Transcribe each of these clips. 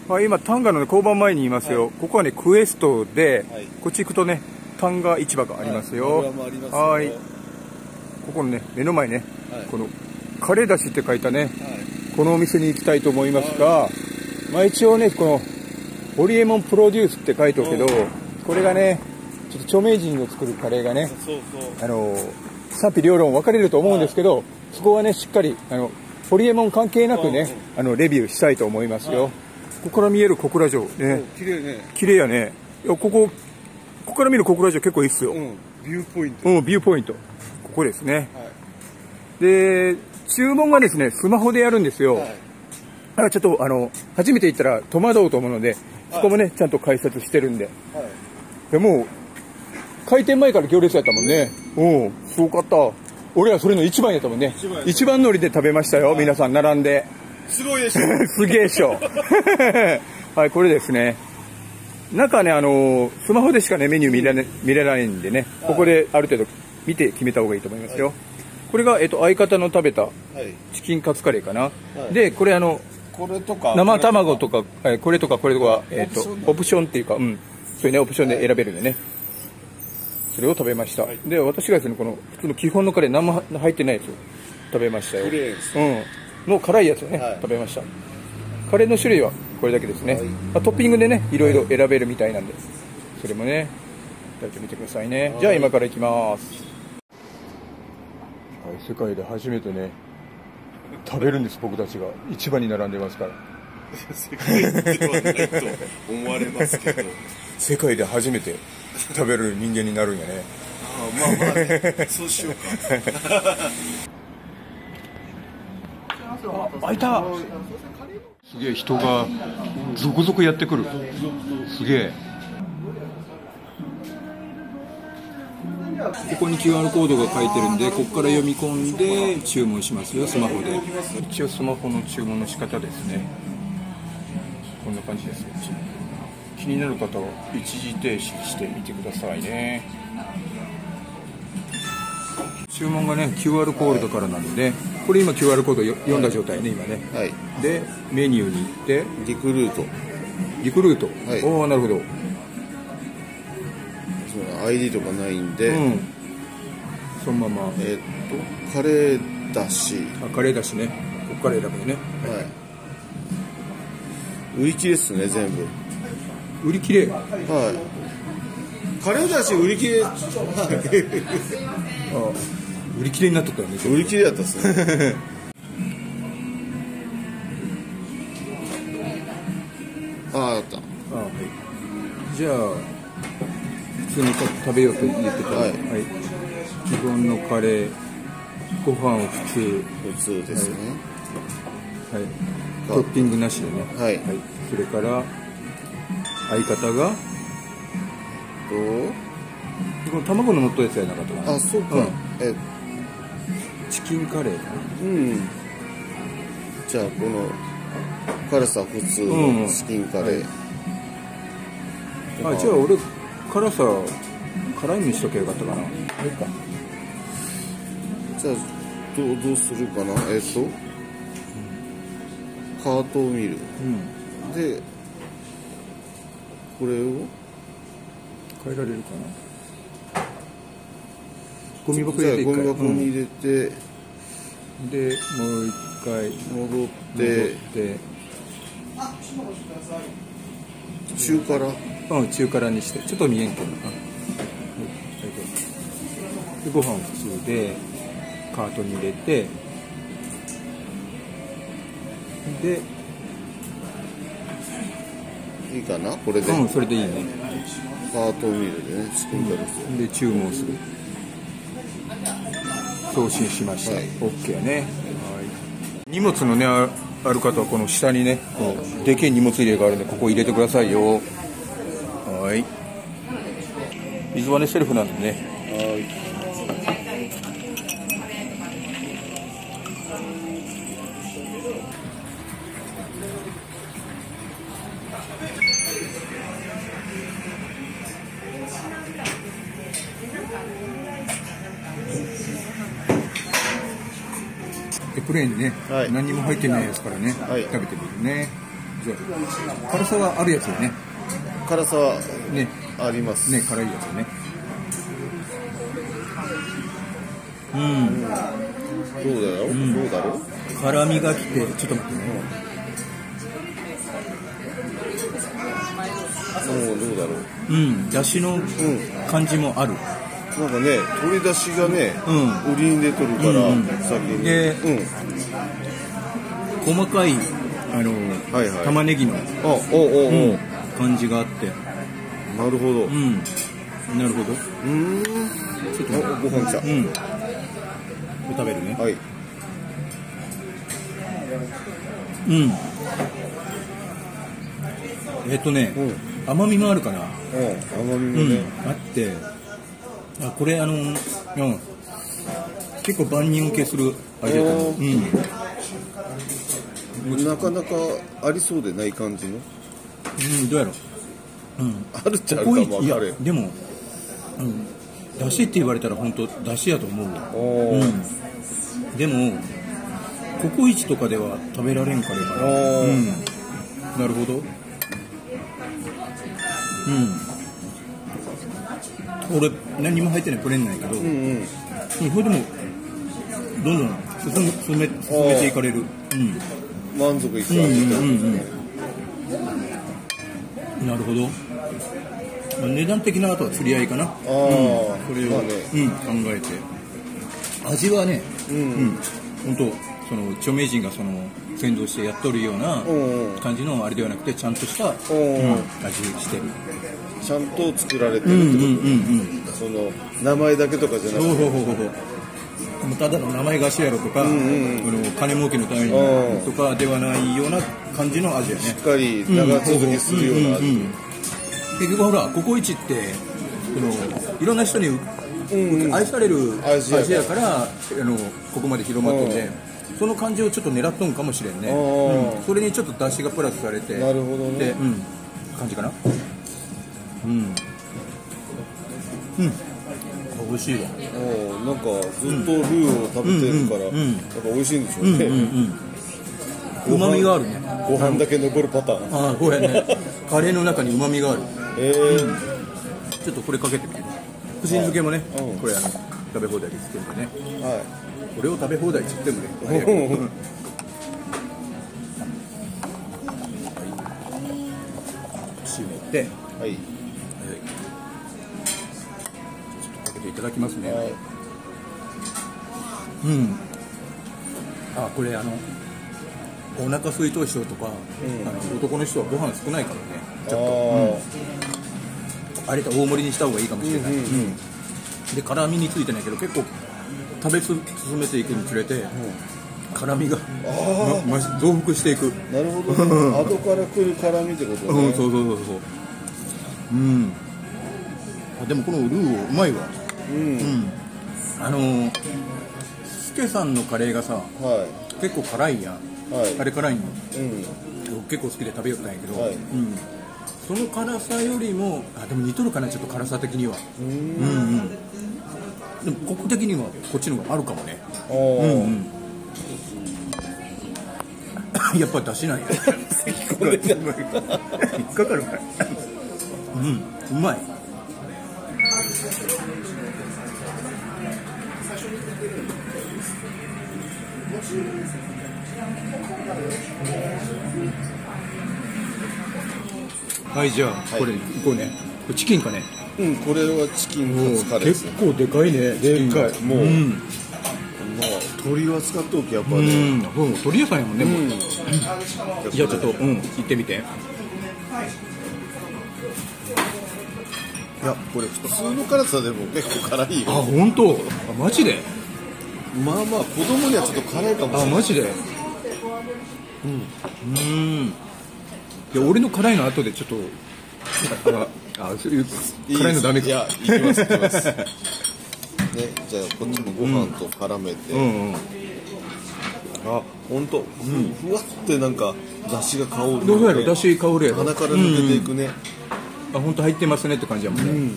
今丹賀の、ね、交番前にいますよ、はい、ここはねクエストで、はい、こっち行くとね丹賀市場がありますよ。はい、ここのね目の前ね、はい、このカレーだしって書いたね、はい、このお店に行きたいと思いますが、まあ、一応ねこのホリエモンプロデュースって書いておくけど、これがねちょっと著名人の作るカレーがね、賛否両論分かれると思うんですけど、はい、そこはねしっかりホリエモン関係なくねレビューしたいと思いますよ。はい、ここから見える小倉城ね、綺麗ね、綺麗やね。ここから見る小倉城結構いいっすよ。ビューポイント。ビューポイント。ここですね。はい、で注文がですねスマホでやるんですよ。はい、だからちょっと初めて行ったら戸惑うと思うので、そこもねちゃんと解説してるんで。はい、でも開店前から行列やったもんね。すごかった。俺はそれの一番やったもんね。一番乗りで食べましたよ。皆さん並んで。すごいでしょ。すげえでしょ。はい、これですね。中ね、スマホでしかね、メニュー見れないんでね、ここである程度見て決めた方がいいと思いますよ。はい、これが、相方の食べたチキンカツカレーかな。はい、で、これこれとか生卵とか、これとかこれとか、オプションっていうか、そういうね、オプションで選べるんでね。それを食べました。はい、で、私がですね、この普通の基本のカレー、生入ってないやつを食べましたよ。の辛いやつをね、はい、食べました。カレーの種類はこれだけですね。はい、トッピングでね、いろいろ選べるみたいなんで、それもね、食べてみてくださいね。じゃあ今から行きます。はい、世界で初めてね、食べるんです、僕たちが。市場に並んでますから。 世界ではないと思われますけど。 世界で初めて食べる人間になるんやね。 まあまあ、ね、そうしようか。 開いた。すげえ人が続々やってくる。すげえ。ここに QR コードが書いてるんで、ここから読み込んで注文しますよ、スマホで。一応スマホの注文の仕方ですね。こんな感じです。気になる方は一時停止してみてくださいね。注文がね QR コードからなので、これ今 QR コード読んだ状態ね、今ね。はい、でメニューに行ってリクルート。 はい、おお、なるほど。 ID とかないんで、 そのままカレーだし。 カレーだしね。ここから選ぶよね。 はい、売り切れですね、全部。 売り切れ。 はい。カレーだし売り切れ。 売り切れになっとったよね。 売り切れだったっすね。あった。 はい。じゃあ普通に食べようと言ってたら、はい、基本のカレー、ご飯を普通ですね。 はい。トッピングなしでね。はい。それから相方がこの卵の乗ったやつやなかったかな。 あ、そうか。 チキンカレーかな。 じゃあこの辛さ普通のチキンカレー。 じゃあ俺辛さ辛いにしとけばよかったかな。 じゃあどうするかな。カートを見る。でこれを変えられるかな。ゴミ箱に入れて、でもう一回戻って中辛にしてちょっと見えんけどな。でご飯普通でカートに入れて、でいいかな、これで。 それでいいね。 カートミルでね、チキンカレーで注文する。送信しました。はい、OK ね。はい。荷物のねある方はこの下にね、でけえ荷物入れがあるんで、ここ入れてくださいよ。はい。水はねセルフなんでね。はい。プレーンにね、何にも入ってないやつからね、食べてみるね。 辛さはあるやつよね。 辛さはねありますね、辛いやつよね。 どうだろう、どうだろう。 辛みがきて、ちょっと待ってね。 どうだろう。 だしの感じもある。 なんかね、鶏だしがね、売りに出とるから、先に。 で、細かい、玉ねぎの感じがあって。 なるほど。 なるほど。 ちょっとご飯来た。 食べるね。 はい。 甘みもあるかな。 甘みもね。 あって、これ結構万人受けする味だと思う。 なかなかありそうでない感じの。 どうやろう。 あるっちゃあるかも分かる。 いやでも、だしって言われたら本当だしやと思うわ。でもココイチとかでは食べられんカレーかな。なるほど。俺何も入ってないプレーンなんやけど、これでもどんどん進めていかれる。 満足いく味だ。 なるほど。値段的なあとは釣り合いかな。これを考えて、味はね、本当その著名人がその先導してやっとるような感じのあれではなくて、ちゃんとした味してる。 ちゃんと作られてるってこと。その名前だけとかじゃなくて、 ただの名前頭やろとか、金儲けのためにとかではないような感じの味やね。 しっかり長続きするような味。 結局ほらココイチっていろんな人に愛される味やからここまで広まっとんで、その感じをちょっと狙っとんかもしれんね。それにちょっと出汁がプラスされて、 なるほどね。 感じかな。美味しいわ。 なんかずっとルーを食べてるからやっぱ美味しいんでしょうね。 うまみがあるね。 ご飯だけ残るパターン。 こうやね。カレーの中にうまみがある。ちょっとこれかけてみて。福神漬けもね、これ食べ放題でつけるんでね。これを食べ放題って言ってもね。締めて、ちょっとかけていただきますね。これお腹空いとる人とか、男の人はご飯少ないからね、ちょっと、あれと大盛りにした方がいいかもしれない。で辛みについてないけど、結構食べ進めていくにつれて、辛みが増幅していく。 なるほど、後から来る辛みってことね。 そう。でもこのルーうまいわ。スケさんのカレーがさ、結構辛いやん。あれ辛いの、結構好きで食べよったんやけど、その辛さよりもでも似とるかな、ちょっと辛さ的には。でもコク的にはこっちの方があるかもね。やっぱり出しないよ。引っかかるから。うまい。はい、じゃあこれいこうね。これチキンかね。 これはチキンカツカレーです。 結構でかいね。 でかい。もう鶏は使っておきやっぱね。 鶏屋さんやもんね。じゃあちょっと行ってみて。いやこれ普通の辛さでも結構辛いよ。 本当？マジで？ まあ子供にはちょっと辛いかもしれない。 マジで？いや俺の辛いの後でちょっとそういう辛いのダメか。 いやいきますね、じゃあこっちもご飯と絡めて。本当。ふわってなんか出汁が香る。 どうやろ、出汁香るやろ。 鼻から抜けていくね。 本当入ってますねって感じやもんね。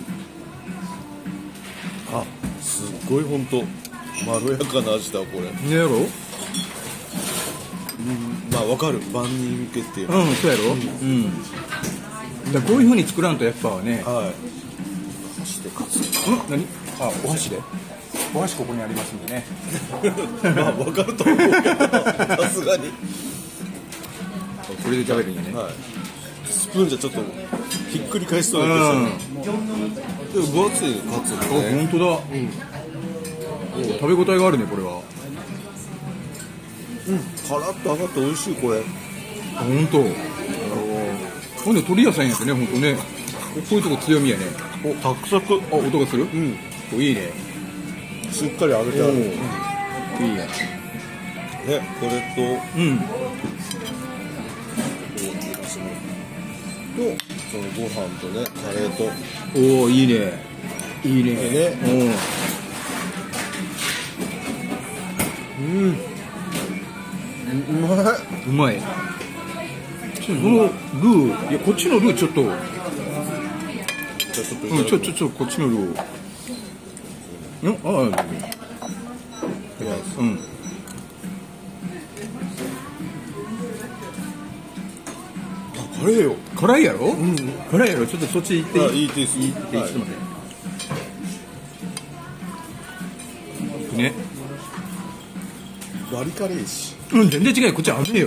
すっごい本当まろやかな味だこれ。 ねやろ。 まあわかる、万人受けっていう。 そうやろ。だこういう風に作らんとやっぱね。 はい。箸で勝つ。 何？お箸で？お箸ここにありますんでね。 まあわかると思うけど、さすがに。 これで食べるんやね。 はい。スプーンじゃちょっとひっくり返しそうなんですよ。でも分厚いカツね。 本当だ。食べ応えがあるねこれは。 カラッと揚がって美味しいこれ。 本当。ほんで鶏屋さんやってね本当ね。こういうとこ強みやね。 サクサク。 音がする？いいね。 しっかり揚げてある。いいや。ね、これとそのご飯とね、カレーと。 おお、いいね。いいね。 うまい。 うまい。そのルー、いやこっちのルーちょっと。ちょこっちのルー。辛いよ。辛いやろ？辛いやろ。ちょっとそっち行っていい？ いいです。いい。ちょっと待って。 ね。 割りカレーし。 全然違うよ。こっち甘いよ。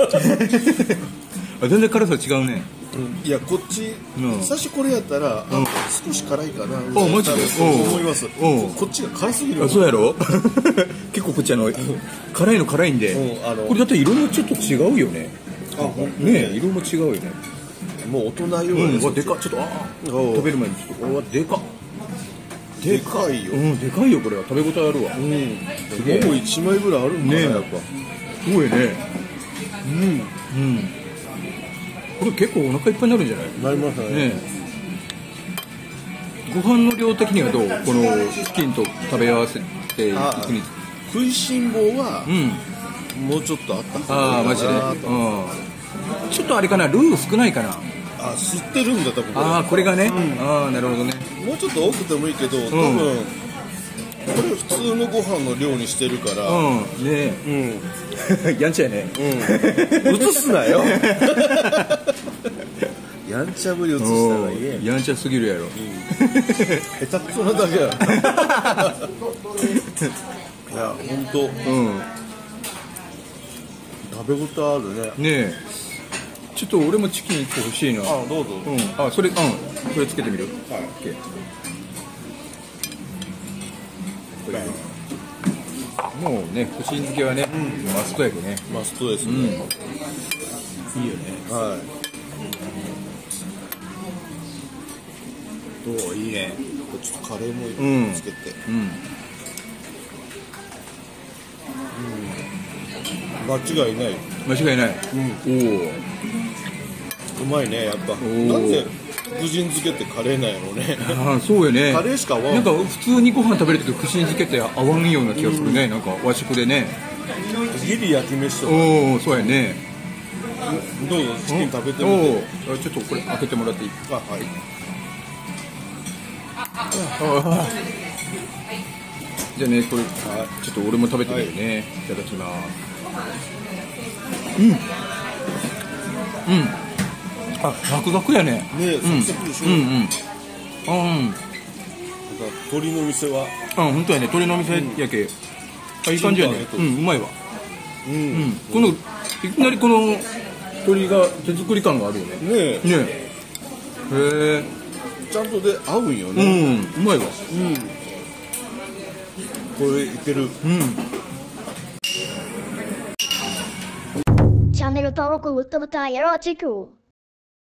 全然辛さ違うね。 いやこっち最初これやったら少し辛いかな。 マジで？ 思います。こっちが辛すぎる。 そうやろ？結構こっち辛いの辛いんで。これだって色もちょっと違うよね。ね、色も違うよね。 もう大人用です。 でかっ。ちょっと食べる前にちょっとでかっ。 でかいよ。 でかいよこれは。食べ応えあるわ。 もう1枚ぐらいあるんだね。やっぱすごいね。これ結構お腹いっぱいになるんじゃない？ なりますね。 ご飯の量的にはどう？このチキンと食べ合わせていくに。 食いしん坊はもうちょっとあった。 マジで。ちょっとあれかな、ルー少ないかな。 吸ってるんだ多分。 これがね。なるほどね。 もうちょっと多くてもいいけど、多分これ普通のご飯の量にしてるから。 ねやんちゃやね。 映すなよ。やんちゃぶり映したらいいやんちゃすぎるやろ。 下手くそなだけや。いや本当。食べ応えあるね。ねえ。ちょっと俺もチキン1個欲しいな。 どうぞ。 それつけてみる。もうね、福神漬けはね、マストやけね。 マストですね。いいよね。 いいね。 ちょっとカレーもつけて。間違いない。 間違いない。 うまいねやっぱ。なんで福神漬けってカレーなんやろうね。 そうよね。 カレーしか合わん。 なんか普通にご飯食べると福神漬けって合わんような気がするね。なんか和食でね。 ギリ焼き飯とか。 そうやね。 どうぞチキン食べてみて。 ちょっとこれ開けてもらっていい？ はい。 じゃあね、これちょっと俺も食べてみるね。いただきます。ザクザクやね。 サクサクでしょ。鶏の店は本当やね。鶏の店やけいい感じやね。うまいわ。このいきなりこの鶏が手作り感があるよね。ねえ。 ちゃんとで合うんよね。 うまいわ。 これいける。 チャンネル登録、グッドボタンよろしく。